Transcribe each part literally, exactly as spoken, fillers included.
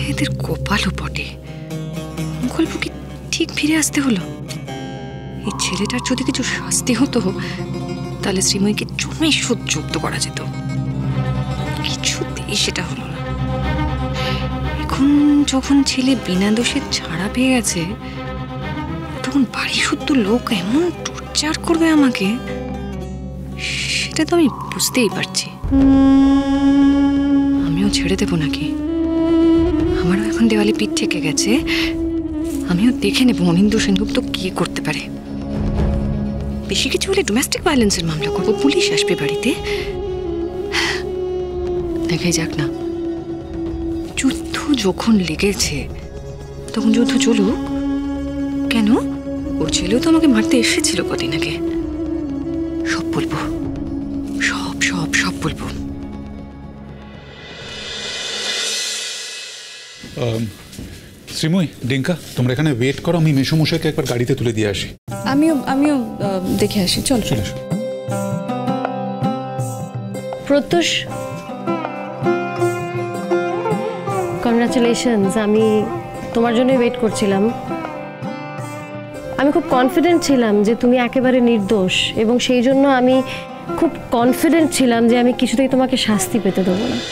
এদের কপালও বটে, গল্পকে ঠিক ফিরে আসতে হলো। এই ছেলেটার যদি কিছু শাস্তি হতো তাহলে শ্রীময়ীকে জন্মেই সহ্যুক্ত করা যেত, কিছুতেই সেটা হলো না। এখন যখন ছেলে বিনা দোষে ছাড়া পেয়ে গেছে, তখন বাড়ি শুদ্ধ লোক এমন টর্চার করবে আমাকে, সেটা তো আমি বুঝতেই পারছি। আমিও ছেড়ে দেবো নাকি? আমারও এখন দেওয়ালে পিঠ থেকে গেছে, আমিও দেখে নেব অমিন্দ্র সেনগুপ্ত কি করতে পারে। বেশি কিছু হলে ডোমেস্টিক ভায়োলেন্সের মামলা করবো, পুলিশ আসবে বাড়িতে। দেখাই যাক না, যুদ্ধ যখন লেগেছে তখন যুদ্ধ চলুক। কেন? ওর ছেলেও তো আমাকে মারতে এসেছিল কদিন আগে। সব বলবো, সব সব সব বলবো। শ্রীময়ী, ডিঙ্কা, তোমরা এখানে ওয়েট করো, আমি মেসোমশাইকে একবার গাড়িতে তুলে দিয়ে আসি। আমিও আমিও দেখে আসি। চল চলে এসো। প্রত্যুষ, কংগ্রাচুলেশনস। আমি তোমার জন্য ওয়েট করছিলাম। আমি খুব কনফিডেন্ট ছিলাম যে তুমি একেবারে নির্দোষ, এবং সেই জন্য আমি খুব কনফিডেন্ট ছিলাম যে আমি কিছুতেই তোমাকে শাস্তি পেতে দেবো না।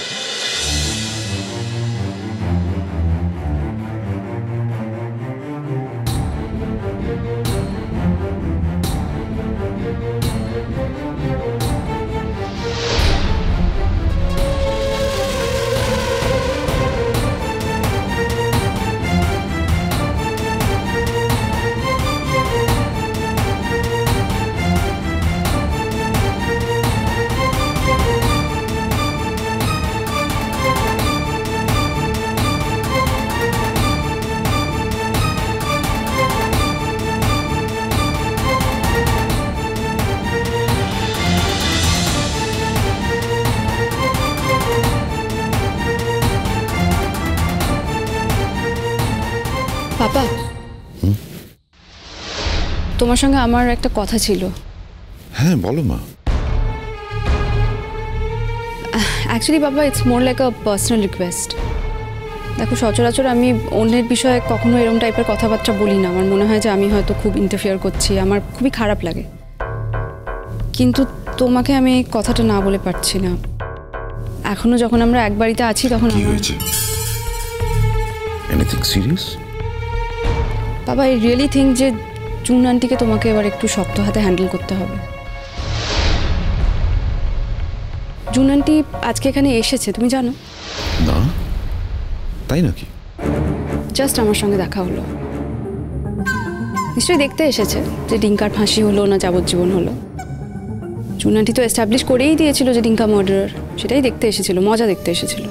পাপা, তোমার সঙ্গে আমার একটা কথা ছিল। হ্যাঁ বলো মা। অ্যাকচুয়ালি বাবা, it's more like a personal request. দেখো, সচরাচর আমি অন্যের বিষয়ে কখনো এরকম টাইপের কথাবার্তা বলি না। আমার মনে হয় যে আমি হয়তো খুব ইন্টারফিয়ার করছি, আমার খুবই খারাপ লাগে। কিন্তু তোমাকে আমি এই কথাটা না বলে পারছি না। এখনো যখন আমরা এক বাড়িতে আছি তখন কি হয়েছে? Anything serious? বাবা, আই রিয়েলি থিঙ্ক যে জুন আন্টিকে তোমাকে এবার একটু শক্ত হাতে হ্যান্ডেল করতে হবে। জুন আন্টি আজকে এখানে এসেছে, তুমি জানো? না, তাই নাকি? জাস্ট আমার সঙ্গে দেখা হলো। নিশ্চয়ই দেখতে এসেছে যে ডিঙ্কার ফাঁসি হলো না যাবজ্জীবন হলো। জুন আন্টি তো এস্টাবলিশ করেই দিয়েছিল যে ডিঙ্কা মার্ডারার, সেটাই দেখতে এসেছিল, মজা দেখতে এসেছিল।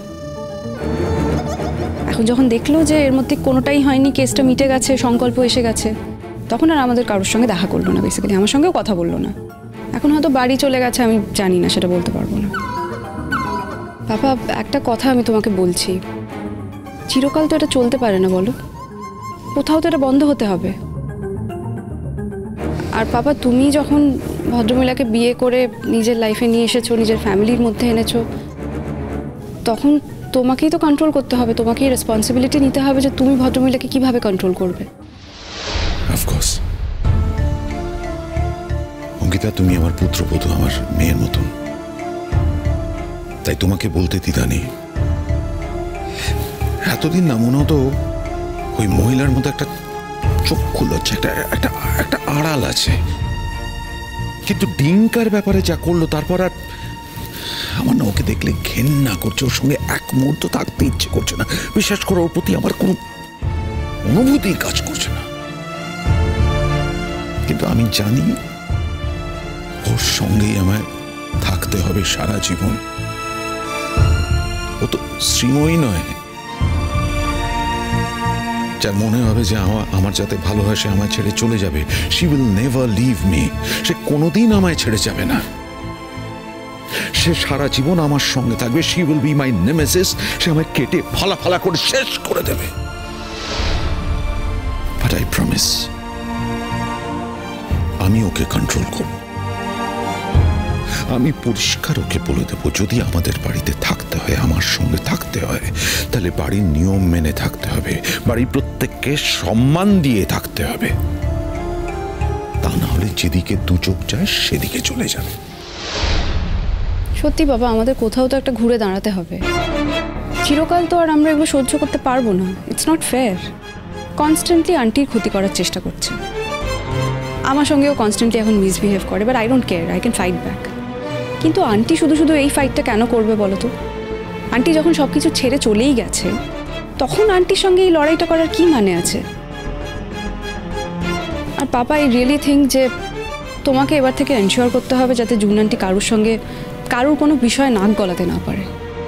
এখন যখন দেখলো যে এর মধ্যে কোনোটাই হয়নি, কেসটা মিটে গেছে, সংকল্প এসে গেছে, তখন আর আমাদের কারোর সঙ্গে দেখা করলো না, বেসিক্যালি আমার সঙ্গেও কথা বললো না। এখন হয়তো বাড়ি চলে গেছে, আমি জানি না, সেটা বলতে পারবো না। পাপা, একটা কথা আমি তোমাকে বলছি, চিরকাল তো এটা চলতে পারে না, বলো? কোথাও তো এটা বন্ধ হতে হবে। আর পাপা, তুমি যখন ভদ্রমহিলাকে বিয়ে করে নিজের লাইফে নিয়ে এসেছো, নিজের ফ্যামিলির মধ্যে এনেছো, তখন তোমাকেই তো কন্ট্রোল করতে হবে, তোমাকেই রেসপন্সিবিলিটি নিতে হবে যে তুমি ভদ্রমহিলাকে কিভাবে কন্ট্রোল করবে। অফকোর্স অঙ্কিতা, তুমি আমার পুত্রবধূ, আমার মেয়ের মতন, তাই তোমাকে বলতে দ্বিধা নেই। এতদিন না মনে হতো ওই মহিলার মধ্যে একটা চক্ষু লজ্জা, একটা একটা একটা আড়াল আছে, কিন্তু ডিঙ্কার ব্যাপারে যা করলো তারপর আর আমার না ওকে দেখলে ঘেন্না করছে, ওর সঙ্গে এক মুহূর্ত থাকতে ইচ্ছে করছে না। বিশ্বাস করো, ওর প্রতি আমার কোনো অনুভূতি কাজ করছে না। কিন্তু আমি জানি ওর সঙ্গেই আমায় থাকতে হবে সারা জীবন। ও তো শ্রীময়ী নয় যার মনে হবে যে আমার যাতে ভালো হয় সে আমায় ছেড়ে চলে যাবে। She will never leave me. সে কোনোদিন আমায় ছেড়ে যাবে না, সে সারা জীবন আমার সঙ্গে থাকবে। She will be my nemesis. সে আমায় কেটে ফালা ফালা করে শেষ করে দেবে। বাট আই প্রমিস, আমি ওকে কন্ট্রোল করব। আমি পরিষ্কার ওকে বলে দেবো, যদি আমাদের বাড়িতে থাকতে হয়, আমার সঙ্গে থাকতে হয়, তাহলে বাড়ির নিয়ম মেনে থাকতে হবে, বাড়ির প্রত্যেককে সম্মান দিয়ে থাকতে হবে, তা না হলে যেদিকে দু চোখ যায় সেদিকে চলে যাবে। সত্যি বাবা, আমাদের কোথাও তো একটা ঘুরে দাঁড়াতে হবে। চিরকাল তো আর আমরা এগুলো সহ্য করতে পারবো না। It's not fair. কনস্ট্যান্টলি আন্টির ক্ষতি করার চেষ্টা করছে, আমার সঙ্গেও কনস্ট্যান্টলি এখন মিসবিহেভ করে, but I don't care, I can fight back. কিন্তু আন্টি শুধু শুধু এই ফাইটটা কেন করবে বলো তো? আন্টি যখন সব কিছু ছেড়ে চলেই গেছে, তখন আন্টির সঙ্গে এই লড়াইটা করার কি মানে আছে? আর পাপা, আই রিয়েলি থিঙ্ক যে তোমাকে এবার থেকে এনশিওর করতে হবে যাতে জুন আন্টি কারোর সঙ্গে কারোর কোনো বিষয়ে নাক গলাতে না পারে।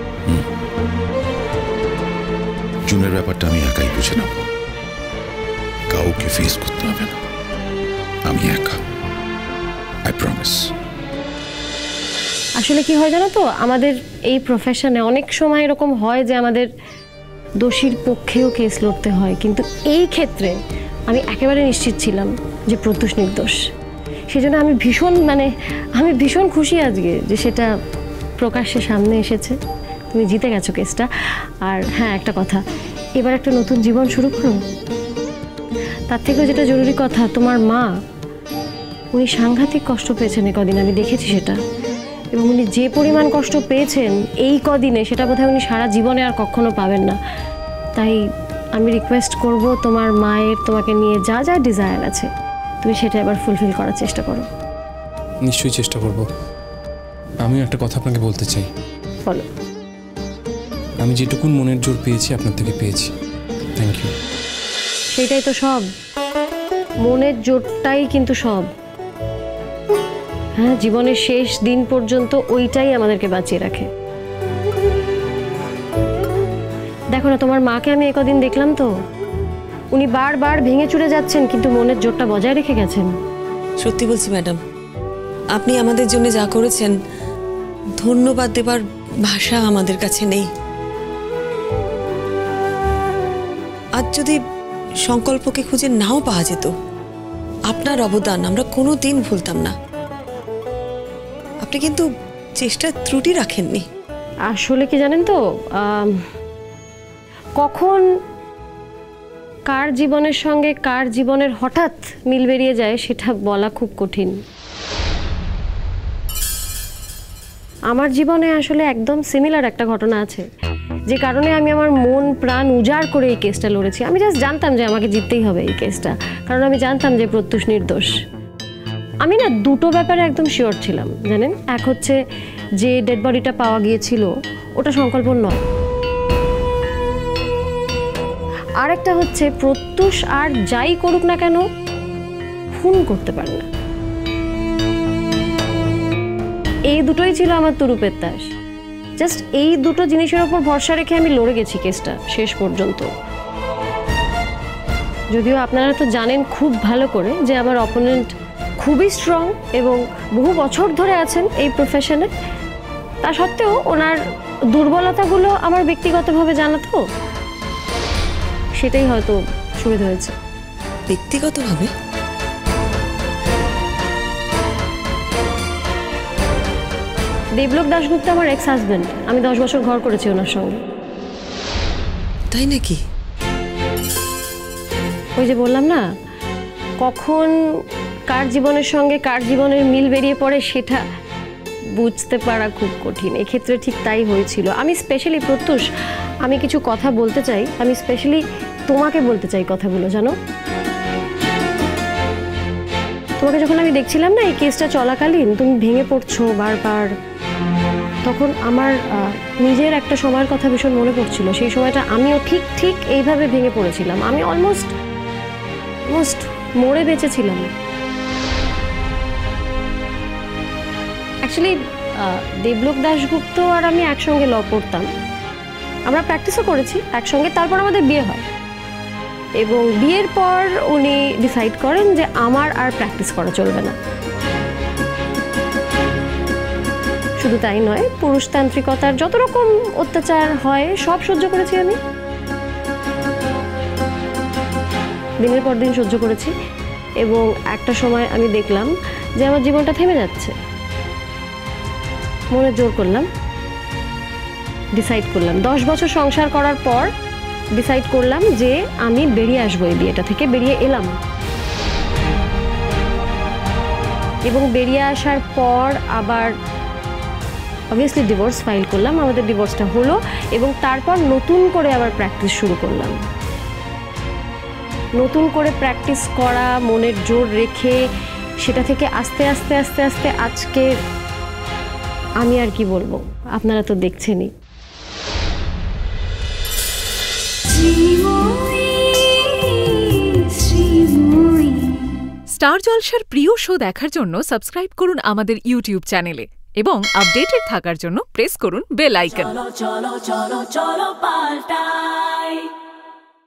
জুনের ব্যাপারটা আমি একাই বুঝে নেব, কাউকে ফেস করতে হবে না, আমি একা, আই প্রমিস। আসলে কি হয় জানো তো, আমাদের এই প্রফেশনে অনেক সময় এরকম হয় যে আমাদের দোষীর পক্ষেও কেস লড়তে হয়, কিন্তু এই ক্ষেত্রে আমি একেবারে নিশ্চিত ছিলাম যে প্রত্যুষ নির্দোষ। সেজন্য আমি ভীষণ মানে আমি ভীষণ খুশি আজকে যে সেটা প্রকাশ্যে সামনে এসেছে। তুমি জিতে গেছো কেসটা। আর হ্যাঁ, একটা কথা, এবার একটা নতুন জীবন শুরু করো। তার থেকেও যেটা জরুরি কথা, তোমার মা, উনি সাংঘাতিক কষ্ট পেয়েছেন এই কদিন, আমি দেখেছি সেটা। এবং উনি যে পরিমাণ কষ্ট পেয়েছেন এই কদিনে, সেটা বোধহয় উনি সারা জীবনে আর কখনো পাবেন না। তাই আমি রিকোয়েস্ট করব, তোমার মায়ের তোমাকে নিয়ে যা যা ডিজায়ার আছে তুমি সেটা এবার ফুলফিল করার চেষ্টা করো। নিশ্চয়ই চেষ্টা করব। আমিও একটা কথা আপনাকে বলতে চাই। বলো। আমি যেটুকুন মনের জোর পেয়েছি আপনার থেকে পেয়েছি, থ্যাংক ইউ। সেটাই তো সব, মনের জোরটাই কিন্তু সব। হ্যাঁ, জীবনের শেষ দিন পর্যন্ত ওইটাই আমাদেরকে বাঁচিয়ে রাখে। দেখো না, তোমার মাকে আমি একদিন দেখলাম তো, উনি বারবার ভেঙে চুরে যাচ্ছেন কিন্তু মনের জোরটা বজায় রেখে গেছেন। সত্যি বলছি ম্যাডাম, আপনি আমাদের জন্য যা করেছেন, ধন্যবাদ দেবার ভাষা আমাদের কাছে নেই। আজ যদি সংকল্পকে খুঁজে নাও পাওয়া যেত, আপনার অবদান আমরা কোনো দিন ভুলতাম না। আপনি কিন্তু চেষ্টার ত্রুটি রাখেননি। আসলে কি জানেন তো, কখন কার জীবনের সঙ্গে কার জীবনের হঠাৎ মিল বেরিয়ে যায় সেটা বলা খুব কঠিন। আমার জীবনে আসলে একদম সিমিলার একটা ঘটনা আছে, যে কারণে আমি আমার মন প্রাণ উজাড় করে এই কেসটা লড়েছি। আমি জাস্ট জানতাম যে আমাকে জিততেই হবে এই কেসটা, কারণ আমি জানতাম যে প্রত্যুষ নির্দোষ। আমি না দুটো ব্যাপারে একদম শিওর ছিলাম জানেন। এক হচ্ছে যে ডেড বডিটা পাওয়া গিয়েছিল ওটা সংকল্প নয়, আর একটা হচ্ছে প্রত্যুষ আর যাই করুক না কেন খুন করতে পারে না। এই দুটোই ছিল আমার তুরুপের তাস। জাস্ট এই দুটো জিনিসের উপর ভরসা রেখে আমি লড়ে গেছি কেসটা শেষ পর্যন্ত। যদিও আপনারা তো জানেন খুব ভালো করে যে আমার অপোনেন্ট খুবই স্ট্রং এবং বহু বছর ধরে আছেন এই প্রফেশনে, তা সত্ত্বেও ওনার দুর্বলতাগুলো আমার ব্যক্তিগতভাবে জানা তো, সেটাই হয়তো সুবিধা হয়েছে। ব্যক্তিগতভাবে? দেবলোক দাশগুপ্ত আমার এক্স হাজবেন্ড, আমি দশ বছর ঘর করেছি ওনার সঙ্গে। তাই নাকি? ওই যে বললাম না, কখন কার জীবনের সঙ্গে কার জীবনের মিল বেরিয়ে পড়ে সেটা বুঝতে পারা খুব কঠিন। এক্ষেত্রে ঠিক তাই হয়েছিল। আমি স্পেশালি প্রত্যুষ, আমি কিছু কথা বলতে চাই, আমি স্পেশালি তোমাকে বলতে চাই কথাগুলো। জানো, তোমাকে যখন আমি দেখছিলাম না এই কেসটা চলাকালীন, তুমি ভেঙে পড়ছো বারবার, তখন আমার নিজের একটা সময়ের কথা ভীষণ মনে পড়ছিল। সেই সময়টা আমিও ঠিক ঠিক এইভাবে ভেঙে পড়েছিলাম। আমি অলমোস্ট অলমোস্ট মরে বেঁচেছিলাম। অ্যাকচুয়ালি দেবলোক দাশগুপ্ত আর আমি একসঙ্গে ল পড়তাম, আমরা প্র্যাকটিসও করেছি একসঙ্গে। তারপর আমাদের বিয়ে হয় এবং বিয়ের পর উনি ডিসাইড করেন যে আমার আর প্র্যাকটিস করা চলবে না। শুধু তাই নয়, পুরুষতান্ত্রিকতার যত রকম অত্যাচার হয় সব সহ্য করেছি আমি, দিনের পর দিন সহ্য করেছি। এবং একটা সময় আমি দেখলাম যে আমার জীবনটা থেমে যাচ্ছে। মনে জোর করলাম ডিসাইড করলাম দশ বছর সংসার করার পর ডিসাইড করলাম যে আমি বেরিয়ে আসবো এই বিয়েটা থেকে। বেরিয়ে এলাম এবং বেরিয়ে আসার পর আবার অবভিয়াসলি ডিভোর্স ফাইল করলাম, আমাদের ডিভোর্সটা হলো এবং তারপর নতুন করে আবার প্র্যাকটিস শুরু করলাম। নতুন করে প্র্যাকটিস করা, মনের জোর রেখে সেটা থেকে আস্তে আস্তে আস্তে আস্তে আজকে আমি আর কি বলবো, আপনারা তো দেখছেনই। স্টার জলসার প্রিয় শো দেখার জন্য সাবস্ক্রাইব করুন আমাদের ইউটিউব চ্যানেলে এবং আপডেটেড থাকার জন্য প্রেস করুন বেল আইকন। চলো চলো চলো চলো পাল্টাই।